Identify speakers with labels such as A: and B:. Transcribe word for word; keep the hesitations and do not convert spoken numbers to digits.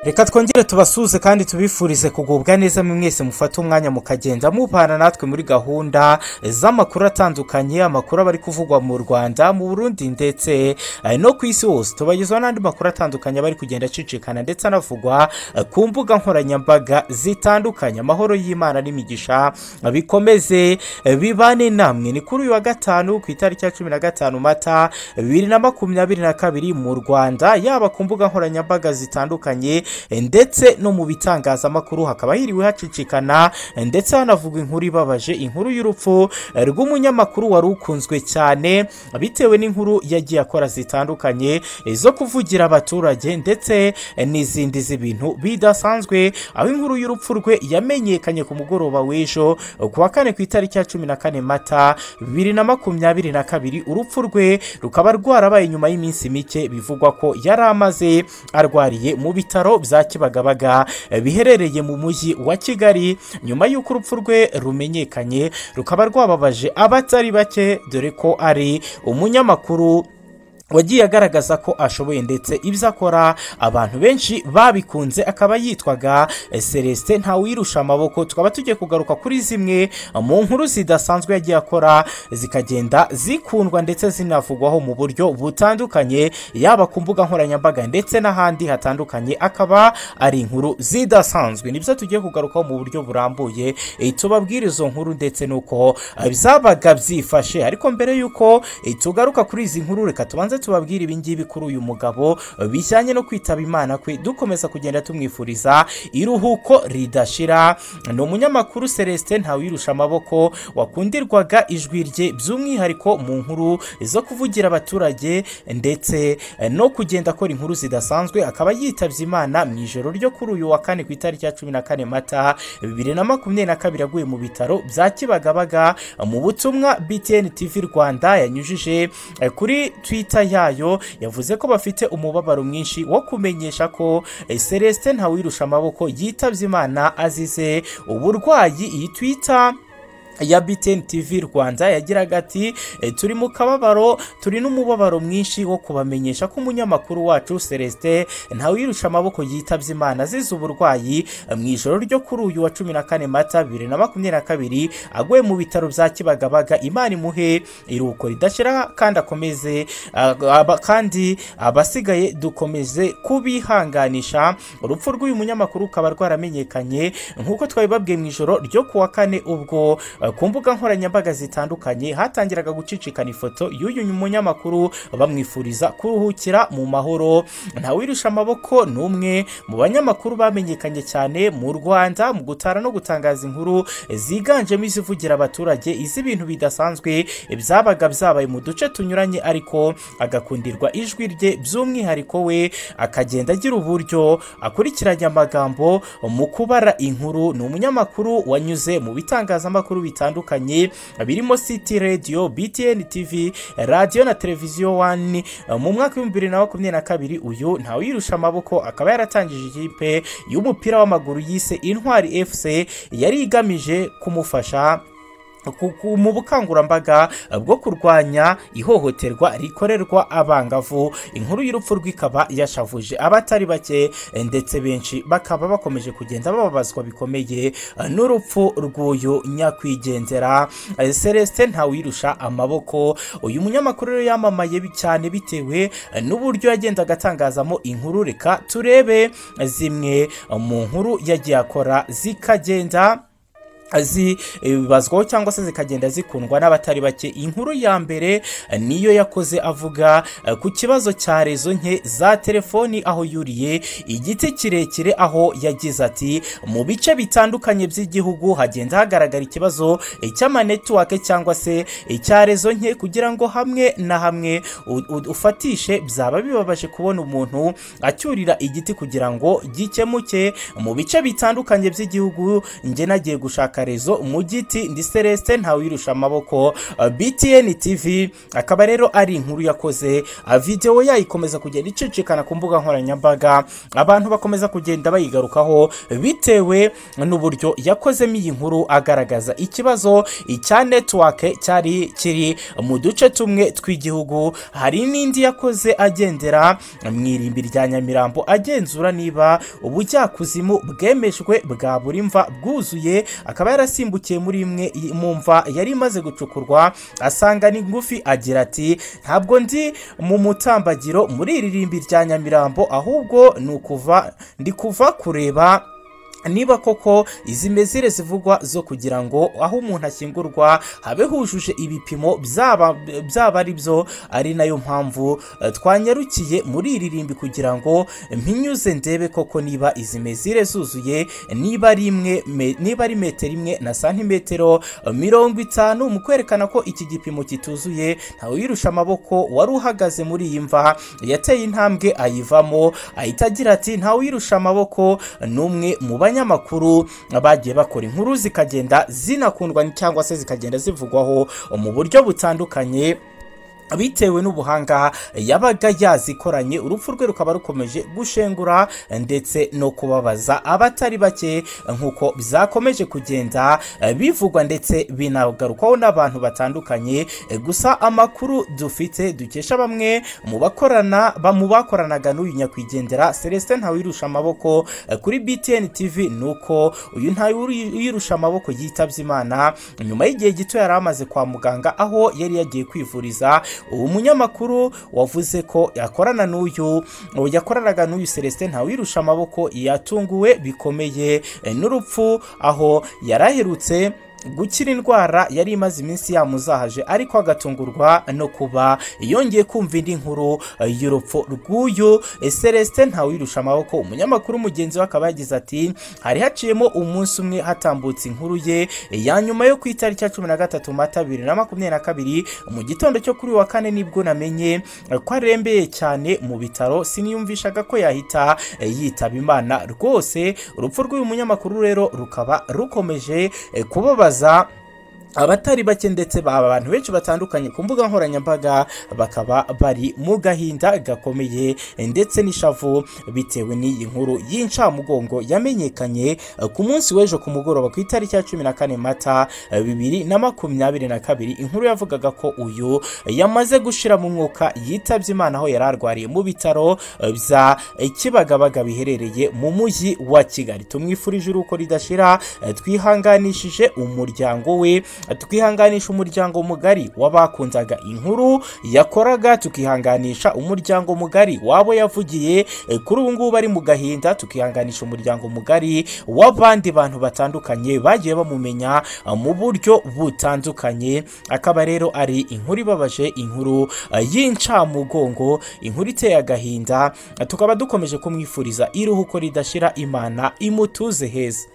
A: Reka twongere tubasuze kandi tubifurize kugubwa neza mwese mufata umwanya mukagenda mubana natwe muri gahunda z'amakuru atandukanye, amakuru bari kuvugwa mu Rwanda, mu Burundi ndetse no ku isi hose. Tubagezwa n'andi makuru atandukanye bari kugenda cicikana ndetse anavugwa ku mbuga nkoranyambaga zitandukanye. Amahoro y'Imana n'imigisha bikomeze bibane namwe. Ni kuri uyu wa gatanu ku itariki ya cumi na gatanu Mata bibiri na makumyabiri na kabiri mu Rwanda, yaba ku mbuga nkoranyambaga zitandukanye ndetse no mu bitangazamakuru hakaba hiriwe hacicikana ndetse hanavuga inkuru ibabaje, inkuru y'urupfu rw'umunyamakuru warukunzwe cyane bitewe n'inkuru yagiye akora zitandukanye zo kuvugira abaturage ndetse n'izindi z'ibintu bidasanzwe, aho inkuru y'urupfu rwe yamenyekanye ku mugoroba w'ejo ku wa kane ku itariki ya cumi na kane Mata bibiri na makumyabiri na kabiri. Urupfu rwe rukaba rwarabaye nyuma y'iminsi mike, bivugwa ko yari amaze arwariye mu bitaro bya Kibagabaga biherereye mu mujyi wa Kigali. Nyuma y'uko urupfu rwe rumenyekanye, rukaba rwababaje abatari bake, dore ko ari umunyamakuru wagiye agaragaza ko ashoboye ndetse ibyo akora abantu benshi babikunze. Akaba yitwaga Celestin ntawirusha amaboko. Tukaba tugiye kugaruka kuri zimwe mu nkuru zidasanzwe yagiye akora zikagenda zikundwa ndetse zinavugwaho mu buryo butandukanye, yaba ku mbuga nkoranyambaga ndetse n'ahandi hatandukanye. Akaba ari inkuru zidasanzwe, nibyo tugiye kugarukaho mu buryo burambuye, tubabwire izo nkuru ndetse nuko byabaga byifashe. Ariko mbere yuko tugaruka kuri izi nkuru, reka tubanze tubabwira ibingibi kuri uyu mugabo bijyanye no kwitaba Imana kwe, dukomeza kugenda tumwifuriza iruhuko ridashira. Ni umunyamakuru Celestin ntawirusha amaboko wakundirwaga ijwi rye by'umwihariko mu nkuru zo kuvugira abaturage ndetse no kugenda akora inkuru zidasanzwe. Akaba yitavye Imana mu ijoro ryo kuri uyu wa kane ku itariki ya cumi na kane Mata bibiri na makumyabiri na kabiri, aguye mu bitaro bya Kibagabaga. Mu butumwa B T N T V Rwanda yanyujije kuri Twitter yayo, yavuze ko bafite umubabaro mwinshi wo kumenyesha ko Celestin ntawirusha amaboko yitavye Imana azize uburwayi. Iyi Twitter ya B T N T V Rwanda yagiraga ati turi mu kababaro, turi n'umubabaro mwinshi wo kubamenyesha ko umunyamakuru wacu Celestin ntawirusha amaboko yitavye Imana azize uburwayi mu ijoro ryo kuri uyu wa cumi na kane Mata bibiri na makumyabiri na kabiri, aguye mu bitaro bya Kibagabaga. Imana imuhe iruhuko ridashira kandi akomeze aba kandi abasigaye dukomeze kubihanganisha. Urupfu rw'uyu munyamakuru ukaba rwaramenyekanye nkuko twabibabwiye mu ijoro ryo ku wa kane, ubwo ku mbuga nkoranyambaga zitandukanye hatangiraga gucicikana ifoto y'uyu munyamakuru bamwifuriza kuruhukira mu mahoro. Ntawirusha amaboko n'umwe mu banyamakuru bamenyekanye cyane mu Rwanda mu gutara no gutangaza inkuru ziganjemo izivugira abaturage, iz'ibintu bidasanzwe byabaga byabaye mu duce tunyuranye, ariko agakundirwa ijwi rye by'umwihariko. We akagenda agira uburyo akurikiranya amagambo mu kubara inkuru. Ni umunyamakuru wanyuze mu bitangazamakuru bitandukanye birimo City Radio, B T N T V, radio na televiziyo one. Mu mwaka wa bibiri na makumyabiri na kabiri uyu ntawirusha amaboko akaba yaratangije ikipe y'umupira w'amaguru yise Intwari F C, yari igamije kumufasha mu bukangurambaga bwo kurwanya ihohoterwa rikorerwa abangavu. Inkuru y'urupfu rw'ikaba yashavuje abatari bake ndetse benshi bakaba bakomeje kugenda bababazwa bikomeye n'urupfu rw'uyu nyakwigendera Celestin ntawirusha amaboko. Uyu munyamakuru rero yamamaye cyane bitewe n'uburyo yagendaga atangazamo inkuru. Reka turebe zimwe mu nkuru yagiye akora zikagenda zibazwaho cyangwa se zikagenda zikundwa n'abatari bake. Inkuru ya mbere niyo yakoze avuga ku kibazo cya rezo nke za telefoni, aho yuriye igiti kirekire, aho yagize ati mu bice bitandukanye by'igihugu hagenda hagaragara ikibazo cy'amanetwork cyangwa se cya rezo nke, kugira ngo hamwe na hamwe ufatishe byaba bibabaje kubona umuntu acyurira igiti kugira ngo gikemuke. Mu bice bitandukanye by'igihugu nge nagiye gushaka akarezo mu giti ndi Celestin ntawirusha amaboko. B T N T V akaba rero ari inkuru yakoze, video yayikomeza kugenda icicikana ku mbuga nkoranyambaga, abantu bakomeza kugenda bayigarukaho bitewe n'uburyo yakozemo iyi nkuru agaragaza ikibazo icya network cyari kiri mu duce tumwe tw'igihugu. Hari n'indi yakoze agendera mu irimbi rya Nyamirambo agenzura niba ubujyakuzimu bwemejwe bwa buri mva bwuzuye, akaba yarasimbukiye muri imwe mu mva yari imaze gucukurwa asanga ni ngufi, agira ati ntabwo ndi mu mutambagiro muri iri rimbi rya Nyamirambo, ahubwo nukuva ndi kuva kureba niba koko izi mezire zivugwa zo kugira ngo aho umuntu ashyingurwa habe hujuje ibipimo byaba byaba ari byo, ari nayo mpamvu twanyarukiye muri iri rimbi kugira ngo mpinyuze ndebe koko niba izi mezire zuzuye, niba ari imwe niba ari metero imwe na santimetero mirongo itanu, mu kwerekana ko iki gipimo kituzuye. Ntawirusha amaboko wari uhagaze muri iyi mva yateye intambwe ayivamo, ahita agira ati ntawirusha amaboko n'umwe mu abanyamakuru bagiye bakora inkuru zikagenda zinakundwa cyangwa se zikagenda zivugwaho mu buryo butandukanye bitewe n'ubuhanga yabaga yazikoranye. Urupfu rwe rukaba rukomeje gushengura ndetse no kubabaza abatari bake nkuko byakomeje kugenda bivugwa ndetse binagarukaho n'abantu batandukanye. Gusa amakuru dufite dukesha bamwe mu bakorana bamu bakoranaga n'uyu nyakwigendera Celestin ntawirusha amaboko kuri B T N T V nuko uyu ntawirusha amaboko yitabye Imana nyuma y'igihe gito yari amaze kwa muganga aho yari yagiye kwivuriza. Umunyamakuru wavuze ko yakorana n'uyu yakoranaga n'uyu Celestin ntawirusha amaboko yatunguwe bikomeye n'urupfu, aho yaraherutse gukira indwara yari imaze iminsi yamuzahaje, ariko agatungurwa no kuba yongeye kumva indi nkuru y'urupfu rw'uyu Celestin ntawirusha amaboko. Umunyamakuru mugenzi we akaba yagize ati hari haciyemo umunsi umwe hatambutse inkuru ye ya nyuma yo ku itariki ya cumi na gatatu Mata bibiri na makumyabiri na kabiri mu gitondo cyo kuri wa kane nibwo namenye ko arembeye cyane mu bitaro, siniyumvishaga ko yahita yitaba Imana. Rwose urupfu rw'uyu munyamakuru rero rukaba rukomeje kubabaza abatari bake ndetse abantu benshi batandukanye ku mbuga nkoranyambaga, bakaba bari mu gahinda gakomeye ndetse n'ishavu bitewe n'iyi nkuru y'incamugongo yamenyekanye ku munsi w'ejo ku mugoroba ku itariki ya cumi na kane Mata bibiri na makumyabiri na kabiri. Inkuru yavugaga ko uyu yamaze gushira mu mwuka yitabye Imana aho yari arwariye mu bitaro bya Kibagabaga biherereye mu mujyi wa Kigali. Tumwifurije uruko ridashira, twihanganishije umuryango we, tukihanganisha umuryango mugari w'abakunzaga inkuru yakoraga, tukihanganisha umuryango mugari wabo yavugiye kuri ubu ngubu bari mu gahinda, tukihanganisha umuryango mugari w'abandi bantu batandukanye bagiye bamumenya mu buryo butandukanye. Akaba rero ari inkuru ibabaje, inkuru y'incamugongo, inkuru iteye agahinda. Tukaba dukomeje kumwifuriza iruhuko ridashira, Imana imutuze heza.